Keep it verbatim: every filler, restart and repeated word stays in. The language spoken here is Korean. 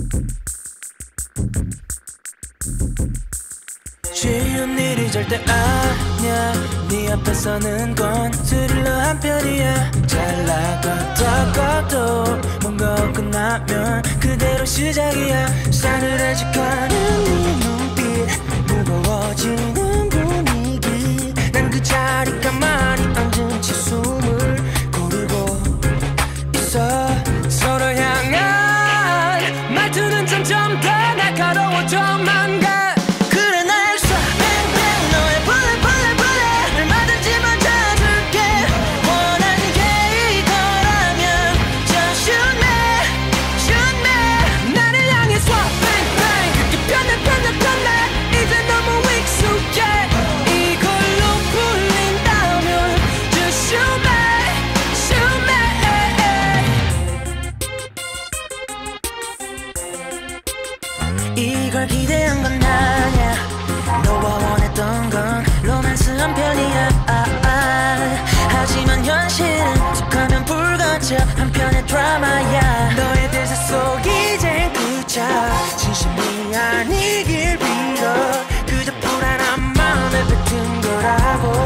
쉬운 일이 절대 아니야. 네 앞에서는 건 스릴러 한 편이야. 잘 나가다가도 뭔가 끝나면 그대로 시작이야. 싸늘해지가는 네 눈빛, 무거워지는 분위기. 난 그 자리 가만히 앉은 채 숨을 고르고 있어. 서로 향한 말투는 점점 더 날카로워져만 가. 이걸 기대한 건 아냐. 너와 원했던 건 로맨스 한 편이야. 아, 아. 하지만 현실은 툭하면 불거져 한편의 드라마야. 너의 대사 속 이젠 그저 진심이 아니길 빌어. 그저 불안한 마음에 뱉은 거라고.